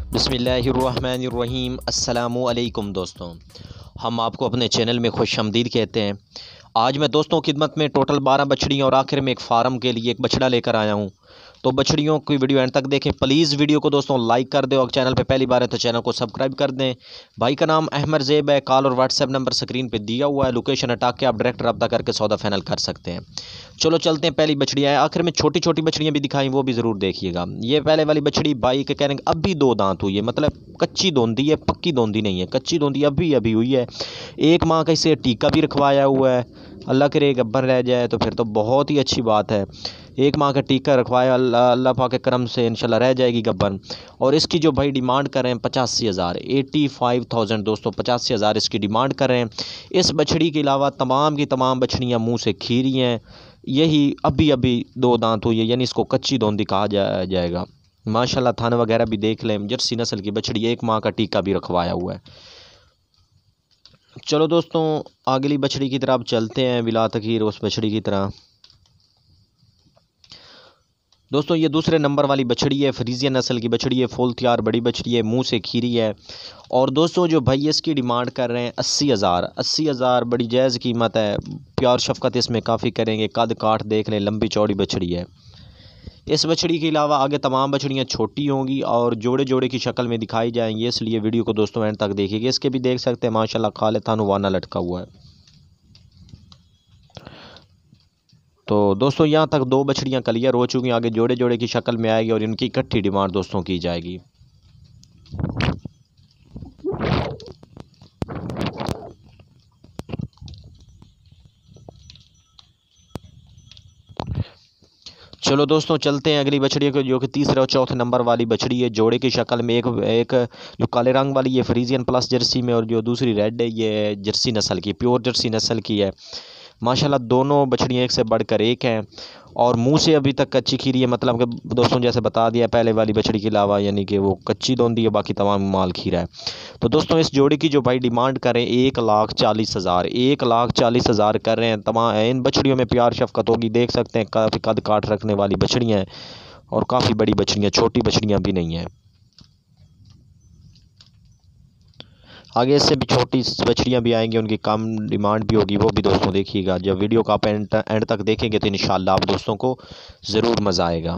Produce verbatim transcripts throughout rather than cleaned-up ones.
बिस्मिल्लाहिर्रहमानिर्रहीम। अस्सलामु अलैकुम दोस्तों, हम आपको अपने चैनल में खुशामदीद कहते हैं। आज मैं दोस्तों खिदमत में टोटल बारह बछड़ियाँ और आखिर में एक फ़ार्म के लिए एक बछड़ा लेकर आया हूँ। तो बछड़ियों की वीडियो एंड तक देखें। प्लीज़ वीडियो को दोस्तों लाइक कर दें और चैनल पे पहली बार है तो चैनल को सब्सक्राइब कर दें। भाई का नाम अहमद ज़ेब है। कॉल और व्हाट्सएप नंबर स्क्रीन पे दिया हुआ है। लोकेशन हटा के आप डायरेक्ट रब्ता करके सौदा फाइनल कर सकते हैं। चलो चलते हैं। पहली बछड़ियाँ है, आखिर में छोटी छोटी बछड़ियाँ भी दिखाई, वो भी ज़रूर देखिएगा। ये पहले वाली बछड़ी भाई के कह रहे हैं अभी दो दांत हुई है, मतलब कच्ची दोंदी है, पक्की दोंदी नहीं है, कच्ची दोंदी अभी अभी हुई है। एक माह का इसे टीका भी रखवाया हुआ है। अल्लाह करे गब्बर रह जाए तो फिर तो बहुत ही अच्छी बात है। एक माह का टीका रखवाया, अल्लाह अल्लाह पाक के करम से इंशाल्लाह रह जाएगी गब्बर। और इसकी जो भाई डिमांड कर रहे हैं पचासी हज़ार एटी फाइव थाउजेंड दोस्तों, पचासी हज़ार इसकी डिमांड कर रहे हैं। इस बछड़ी के अलावा तमाम की तमाम बछड़ियाँ मुँह से खीरी हैं। यही अभी अभी दो दांत हुई है, यानी इसको कच्ची दोंदी कहा जा, जाएगा। माशाल्लाह थान वगैरह भी देख लें। जर्सी नस्ल की बछड़ी, एक माह का टीका भी रखवाया हुआ है। चलो दोस्तों अगली बछड़ी की तरफ चलते हैं, बिला तकीर उस बछड़ी की तरह। दोस्तों ये दूसरे नंबर वाली बछड़ी है, फ्रीजियन नस्ल की बछड़ी है, फुल तैयार बड़ी बछड़ी है, मुंह से खीरी है। और दोस्तों जो भाई इसकी डिमांड कर रहे हैं अस्सी हज़ार अस्सी हज़ार बड़ी जायज़ कीमत है। प्यार शफकत इसमें काफ़ी करेंगे। कद काठ देख लें, लंबी चौड़ी बछड़ी है। इस बछड़ी के अलावा आगे तमाम बछड़ियाँ छोटी होंगी और जोड़े जोड़े की शक्ल में दिखाई जाएंगी, इसलिए वीडियो को दोस्तों एंड तक देखिएगा। इसके भी देख सकते हैं माशाल्लाह खाले थान वाना लटका हुआ है। तो दोस्तों यहाँ तक दो बछड़ियाँ क्लियर हो चुकी हैं, आगे जोड़े जोड़े की शक्ल में आएगी और इनकी इकट्ठी डिमांड दोस्तों की जाएगी। चलो दोस्तों चलते हैं अगली बछड़ी को, जो कि तीसरे और चौथे नंबर वाली बछड़ी है। जोड़े की शक्ल में एक एक जो काले रंग वाली ये फ्रीजियन प्लस जर्सी में, और जो दूसरी रेड है ये जर्सी नस्ल की, प्योर जर्सी नस्ल की है। माशाल्लाह दोनों बछड़ियाँ एक से बढ़कर एक हैं और मुंह से अभी तक कच्ची खीरी है। मतलब कि दोस्तों जैसे बता दिया पहले वाली बछड़ी के अलावा, यानी कि वो कच्ची दोंदी है, बाकी तमाम माल खीरा है। तो दोस्तों इस जोड़ी की जो भाई डिमांड करें एक लाख चालीस हज़ार एक लाख चालीस हज़ार कर रहे हैं। तमाम इन बछड़ियों में प्यार शफकत होगी, देख सकते हैं काफ़ी कद काट रखने वाली बछड़ियाँ हैं और काफ़ी बड़ी बछड़ियाँ, छोटी बछड़ियाँ भी नहीं हैं। आगे इससे भी छोटी बछड़ियाँ भी आएंगी, उनकी कम डिमांड भी होगी, वो भी दोस्तों देखिएगा। जब वीडियो का आप एंड एंड तक देखेंगे तो इंशाल्लाह आप दोस्तों को ज़रूर मज़ा आएगा।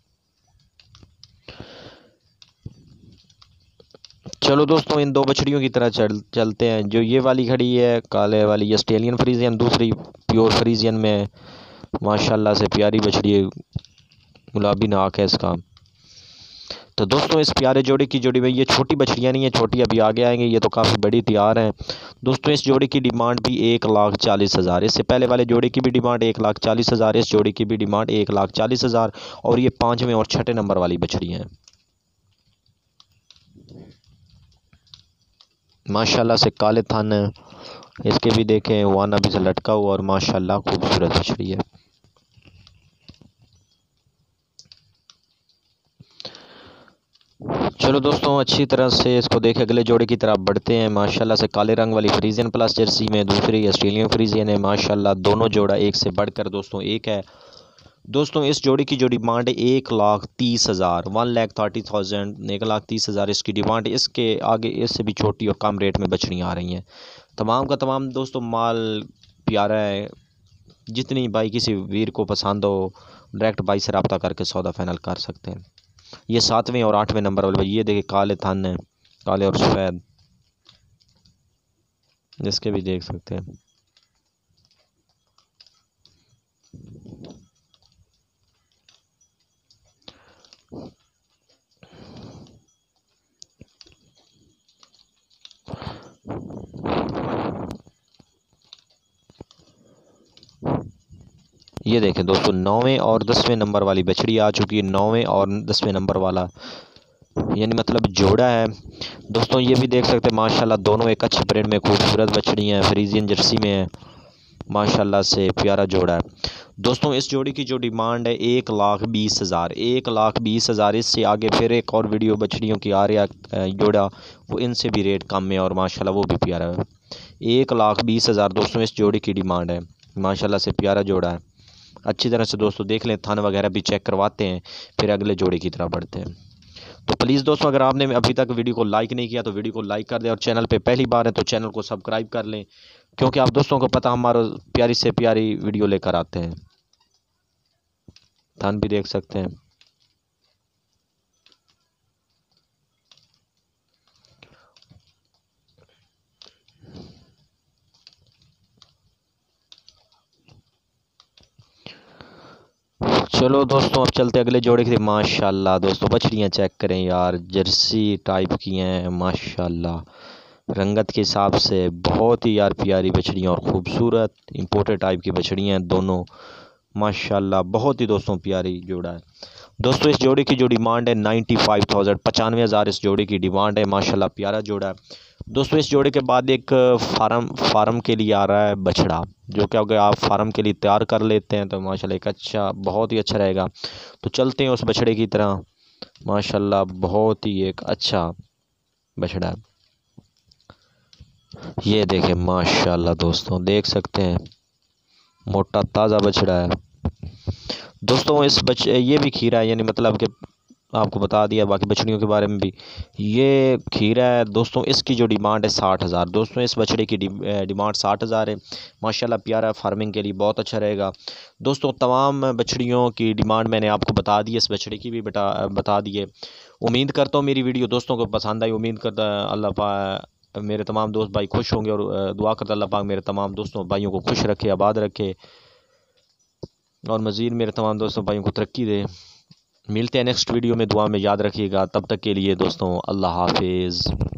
चलो दोस्तों इन दो बछड़ियों की तरह चल चलते हैं। जो ये वाली खड़ी है काले वाली, ये ऑस्ट्रेलियन फ्रीजियन, दूसरी प्योर फ्रीजियन में माशाल्लाह से प्यारी बछड़ी है, गुलाबी नाक है इसका। तो दोस्तों इस प्यारे जोड़ी की जोड़ी में ये छोटी बछड़ियाँ नहीं है, छोटी अभी आगे आएंगी, ये तो काफ़ी बड़ी तैयार हैं। दोस्तों इस जोड़ी की डिमांड भी एक लाख चालीस हज़ार इससे पहले वाले जोड़ी की भी डिमांड एक लाख चालीस हज़ार इस जोड़ी की भी डिमांड एक लाख चालीस हज़ार और ये पाँचवें और छठे नंबर वाली बछड़ी हैं। माशाल्लाह से काले थान है, इसके भी देखें वाना भी से लटका हुआ और माशाल्लाह खूबसूरत बछड़ी है। चलो दोस्तों अच्छी तरह से इसको देख अगले जोड़े की तरफ बढ़ते हैं। माशाल्लाह से काले रंग वाली फ्रीजियन प्लस जर्सी में, दूसरी ऑस्ट्रेलियन फ्रीजियन है। माशाल्लाह दोनों जोड़ा एक से बढ़कर दोस्तों एक है। दोस्तों इस जोड़ी की जो डिमांड है एक लाख तीस हज़ार वन लैख थर्टी थाउजेंड एक लाख तीस हज़ार इसकी डिमांड। इसके आगे इससे भी छोटी और कम रेट में बछड़ियाँ आ रही हैं। तमाम का तमाम दोस्तों माल प्यारा है। जितनी बाई किसी वीर को पसंद हो डायरेक्ट बाई से रब्ता करके सौदा फाइनल कर सकते हैं। ये सातवें और आठवें नंबर वाले, ये देखिए काले थान है, काले और सफ़ेद, इसके भी देख सकते हैं। ये देखें दोस्तों नौवें और दसवें नंबर वाली बछड़ी आ चुकी है। नौवें और दसवें नंबर वाला यानी मतलब जोड़ा है। दोस्तों ये भी देख सकते हैं माशाल्लाह दोनों एक अच्छे ब्रीड में खूबसूरत बछड़ी हैं, फ्रीजियन जर्सी में है। माशाल्लाह से प्यारा जोड़ा है। दोस्तों इस जोड़ी की जो डिमांड है एक लाख बीस हज़ार एक लाख बीस हज़ार इससे आगे फिर एक और वीडियो बछड़ियों की आ रहा है जोड़ा, वो इनसे भी रेट कम है और माशाल्लाह वो भी प्यारा है। एक लाख बीस हज़ार दोस्तों इस जोड़ी की डिमांड है। माशाल्लाह से प्यारा जोड़ा है। अच्छी तरह से दोस्तों देख लें, थान वगैरह भी चेक करवाते हैं, फिर अगले जोड़े की तरफ बढ़ते हैं। तो प्लीज़ दोस्तों, अगर आपने अभी तक वीडियो को लाइक नहीं किया तो वीडियो को लाइक कर दें, और चैनल पे पहली बार है तो चैनल को सब्सक्राइब कर लें, क्योंकि आप दोस्तों को पता हमारा प्यारी से प्यारी वीडियो लेकर आते हैं। थन भी देख सकते हैं। चलो दोस्तों, अब चलते अगले जोड़े की। माशाल्लाह दोस्तों, बछड़ियाँ चेक करें यार, जर्सी टाइप की हैं माशाल्लाह। रंगत के हिसाब से बहुत ही यार प्यारी बछड़ियाँ और ख़ूबसूरत इम्पोर्टेड टाइप की बछड़ियाँ हैं दोनों माशाल्लाह। बहुत ही दोस्तों प्यारी जोड़ा है। दोस्तों इस जोड़ी की जो डिमांड है नाइन्टी फाइव थाउजेंड पचानवे हज़ार इस जोड़ी की डिमांड है माशाल्लाह। प्यारा जोड़ा है दोस्तों। इस जोड़े के बाद एक फार्म फार्म के लिए आ रहा है बछड़ा, जो कि अगर आप फार्म के लिए तैयार कर लेते हैं तो माशाल्लाह एक अच्छा, बहुत ही अच्छा रहेगा। तो चलते हैं उस बछड़े की तरह। माशाल्लाह बहुत ही एक अच्छा बछड़ा है। ये देखें माशाल्लाह दोस्तों, देख सकते हैं मोटा ताज़ा बछड़ा है दोस्तों। इस बच ये भी खीरा है, यानी मतलब कि आपको बता दिया बाकी बछड़ियों के बारे में भी। ये खीरा है दोस्तों। इसकी जो डिमांड है साठ हज़ार दोस्तों। इस बछड़े की डिमांड साठ हज़ार है माशाल्लाह। प्यारा फार्मिंग के लिए बहुत अच्छा रहेगा दोस्तों। तमाम बछड़ियों की डिमांड मैंने आपको बता दी, इस बछड़े की भी बता बता दिए। उम्मीद करता हूँ मेरी वीडियो दोस्तों को पसंद आई। उम्मीद करता अल्लाह पा मेरे तमाम दोस्त भाई खुश होंगे, और दुआ करता अल्लाह पाक मेरे तमाम दोस्तों भाइयों को खुश रखे, आबाद रखे, और मज़ीद मेरे तमाम दोस्तों भाइयों को तरक्की दे। मिलते हैं नेक्स्ट वीडियो में। दुआ में याद रखिएगा। तब तक के लिए दोस्तों अल्लाह हाफिज़।